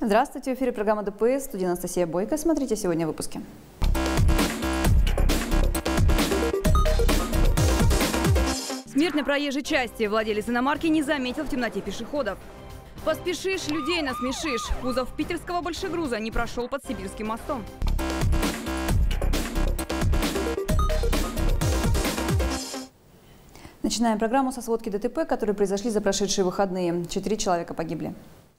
Здравствуйте, в эфире программа ДПС, студия Анастасия Бойко. Смотрите сегодня в выпуске. Смерть на проезжей части. Владелец иномарки не заметил в темноте пешеходов. Поспешишь, людей насмешишь. Кузов питерского большегруза не прошел под Сибирским мостом. Начинаем программу со сводки ДТП, которые произошли за прошедшие выходные. 4 человека погибли.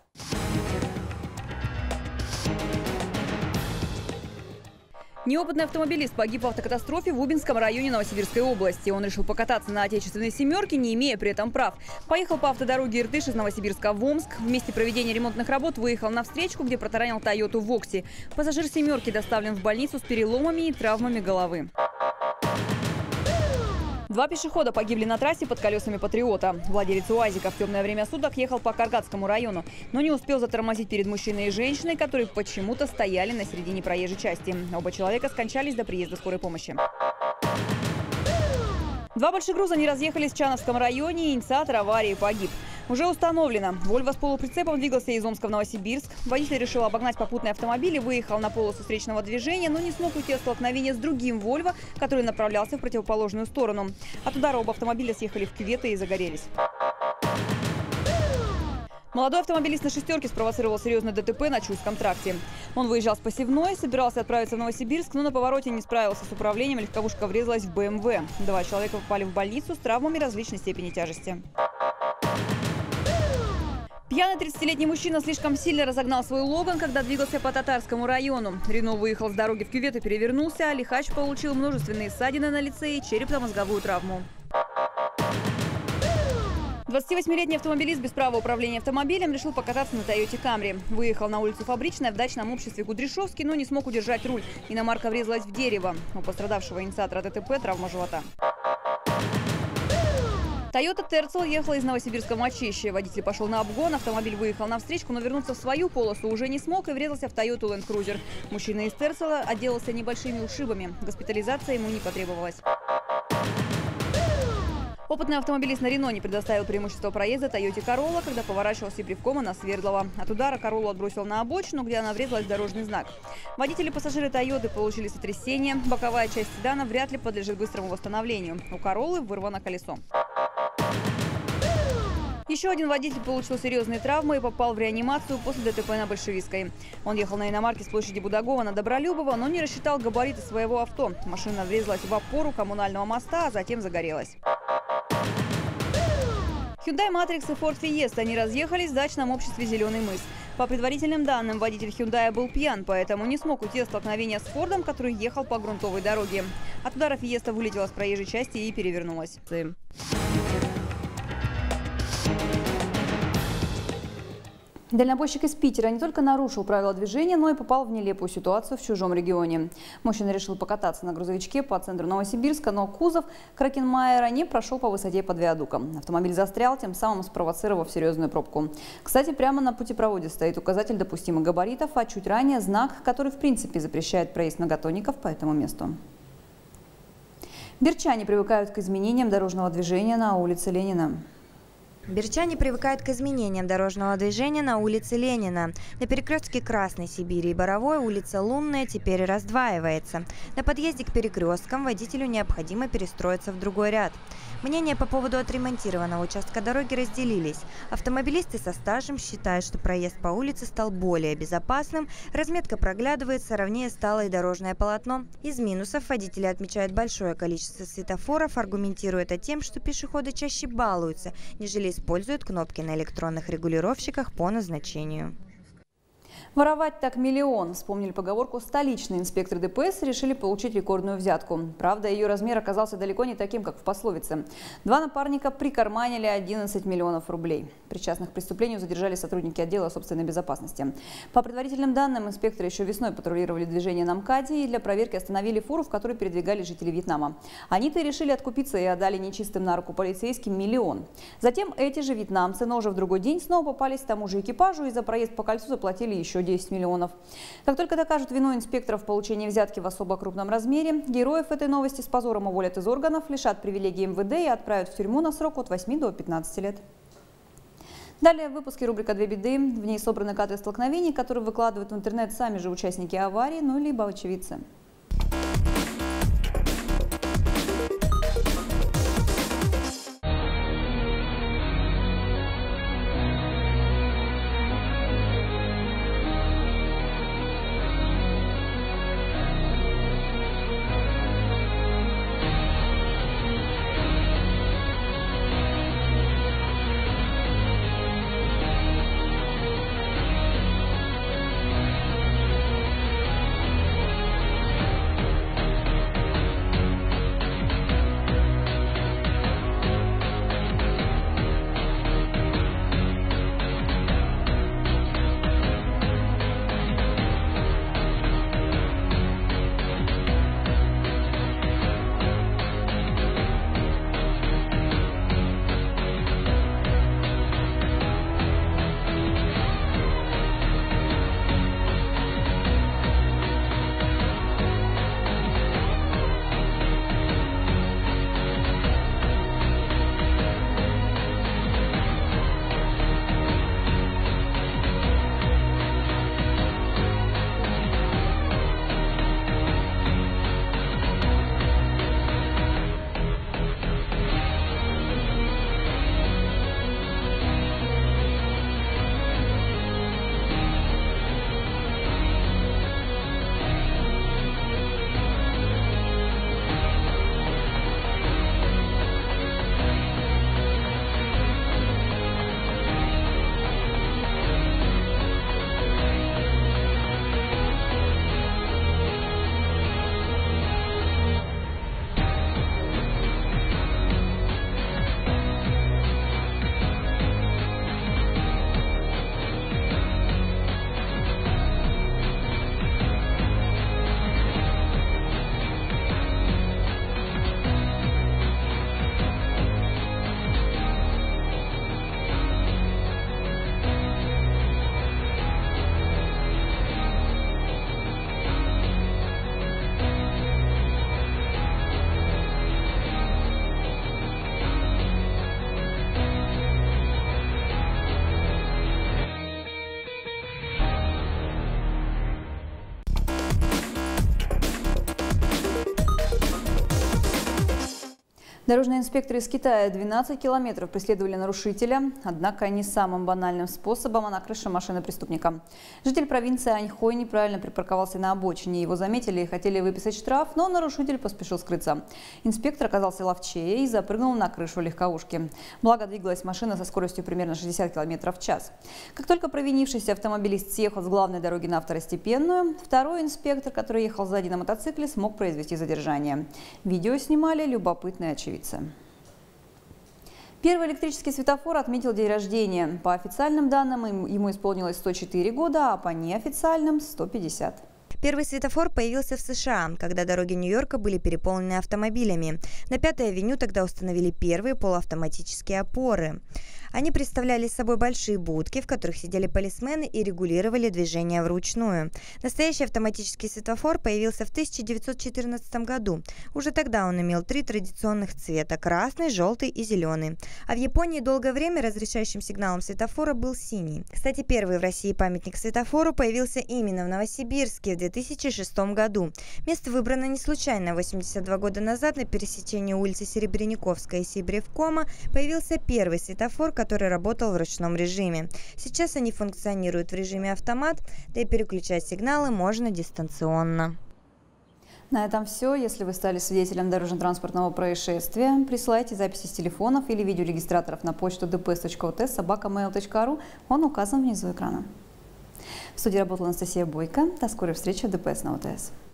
Неопытный автомобилист погиб в автокатастрофе в Убинском районе Новосибирской области. Он решил покататься на отечественной «семерке», не имея при этом прав. Поехал по автодороге Иртыш из Новосибирска в Омск. В месте проведения ремонтных работ выехал на встречку, где протаранил «Тойоту Вокси». Пассажир «семерки» доставлен в больницу с переломами и травмами головы. 2 пешехода погибли на трассе под колесами «Патриота». Владелец УАЗика в темное время суток ехал по Каргатскому району, но не успел затормозить перед мужчиной и женщиной, которые почему-то стояли на середине проезжей части. Оба человека скончались до приезда скорой помощи. 2 большегруза не разъехались в Чановском районе, и инициатор аварии погиб. Уже установлено. «Вольво» с полуприцепом двигался из Омска в Новосибирск. Водитель решил обогнать попутный автомобиль и выехал на полосу встречного движения, но не смог уйти от столкновения с другим «Вольво», который направлялся в противоположную сторону. От удара оба автомобиля съехали в кюветы и загорелись. Молодой автомобилист на «шестерке» спровоцировал серьезное ДТП на Чудском тракте. Он выезжал с посевной, собирался отправиться в Новосибирск, но на повороте не справился с управлением, легковушка врезалась в БМВ. 2 человека попали в больницу с травмами различной степени тяжести. Пьяный 30-летний мужчина слишком сильно разогнал свой «Логан», когда двигался по Татарскому району. Рено выехал с дороги в кювет и перевернулся, а лихач получил множественные ссадины на лице и черепно-мозговую травму. 28-летний автомобилист без права управления автомобилем решил покататься на «Тойоте Камри». Выехал на улицу Фабричная в дачном обществе Кудряшовский, но не смог удержать руль. Иномарка врезалась в дерево. У пострадавшего инициатора ДТП травма живота. «Тойота Терцел» ехала из Новосибирска в Мачище. Водитель пошел на обгон, автомобиль выехал на встречку, но вернуться в свою полосу уже не смог и врезался в «Тойоту Ленд Крузер». Мужчина из Терцела отделался небольшими ушибами. Госпитализация ему не потребовалась. Опытный автомобилист на «Рено» не предоставил преимущество проезда «Тойоте Королла», когда поворачивал с Сибревкома на Свердлова. От удара Короллу отбросил на обочину, где она врезалась в дорожный знак. Водители и пассажиры «Тойоты» получили сотрясение. Боковая часть седана вряд ли подлежит быстрому восстановлению. У «Короллы» вырвано колесо. Еще один водитель получил серьезные травмы и попал в реанимацию после ДТП на Большевистской. Он ехал на иномарке с площади Будагова на Добролюбова, но не рассчитал габариты своего авто. Машина врезалась в опору коммунального моста, а затем загорелась. Hyundai Matrix и Ford Fiesta не разъехались в дачном обществе «Зеленый мыс». По предварительным данным, водитель Hyundai был пьян, поэтому не смог уйти от столкновения с Фордом, который ехал по грунтовой дороге. От удара Fiesta вылетела с проезжей части и перевернулась. Дальнобойщик из Питера не только нарушил правила движения, но и попал в нелепую ситуацию в чужом регионе. Мужчина решил покататься на грузовичке по центру Новосибирска, но кузов Кракенмайера не прошел по высоте под виадуком. Автомобиль застрял, тем самым спровоцировав серьезную пробку. Кстати, прямо на путепроводе стоит указатель допустимых габаритов, а чуть ранее знак, который в принципе запрещает проезд многотонников по этому месту. Берчане привыкают к изменениям дорожного движения на улице Ленина. Берчане привыкают к изменениям дорожного движения на улице Ленина. На перекрестке Красной Сибири и Боровой улица Лунная теперь раздваивается. На подъезде к перекресткам водителю необходимо перестроиться в другой ряд. Мнения по поводу отремонтированного участка дороги разделились. Автомобилисты со стажем считают, что проезд по улице стал более безопасным, разметка проглядывается, ровнее стало и дорожное полотно. Из минусов водители отмечают большое количество светофоров, аргументируя это тем, что пешеходы чаще балуются, нежели используют кнопки на электронных регулировщиках по назначению. Воровать так миллион. Вспомнили поговорку столичные инспекторы ДПС решили получить рекордную взятку. Правда, ее размер оказался далеко не таким, как в пословице. 2 напарника прикарманили 11 миллионов рублей. Причастных к преступлению задержали сотрудники отдела собственной безопасности. По предварительным данным, инспекторы еще весной патрулировали движение на МКАДе и для проверки остановили фуру, в которой передвигали жители Вьетнама. Они-то и решили откупиться и отдали нечистым на руку полицейским миллион. Затем эти же вьетнамцы, но уже в другой день, снова попались тому же экипажу и за проезд по кольцу заплатили еще 10 миллионов. Как только докажут вину инспекторов в получении взятки в особо крупном размере, героев этой новости с позором уволят из органов, лишат привилегий МВД и отправят в тюрьму на срок от 8 до 15 лет. Далее в выпуске рубрика «Две беды». В ней собраны кадры столкновений, которые выкладывают в интернет сами же участники аварии, ну либо очевидцы. Дорожные инспекторы из Китая 12 километров преследовали нарушителя, однако не самым банальным способом, а на крыше машины преступника. Житель провинции Аньхой неправильно припарковался на обочине. Его заметили и хотели выписать штраф, но нарушитель поспешил скрыться. Инспектор оказался ловчее и запрыгнул на крышу легковушки. Благо, двигалась машина со скоростью примерно 60 км в час. Как только провинившийся автомобилист съехал с главной дороги на второстепенную, второй инспектор, который ехал сзади на мотоцикле, смог произвести задержание. Видео снимали любопытные очевидцы. Первый электрический светофор отметил день рождения. По официальным данным ему исполнилось 104 года, а по неофициальным – 150. Первый светофор появился в США, когда дороги Нью-Йорка были переполнены автомобилями. На 5-й авеню тогда установили первые полуавтоматические опоры. Они представляли собой большие будки, в которых сидели полисмены и регулировали движение вручную. Настоящий автоматический светофор появился в 1914 году. Уже тогда он имел 3 традиционных цвета – красный, желтый и зеленый. А в Японии долгое время разрешающим сигналом светофора был синий. Кстати, первый в России памятник светофору появился именно в Новосибирске в 2006 году. Место выбрано не случайно. 82 года назад на пересечении улицы Серебряниковская и Сибревкома появился первый светофор, который работал в ручном режиме. Сейчас они функционируют в режиме автомат, да и переключать сигналы можно дистанционно. На этом все. Если вы стали свидетелем дорожно-транспортного происшествия, присылайте записи с телефонов или видеорегистраторов на почту dps.ot@mail.ru. Он указан внизу экрана. В студии работала Анастасия Бойко. До скорой встречи в ДПС на ОТС.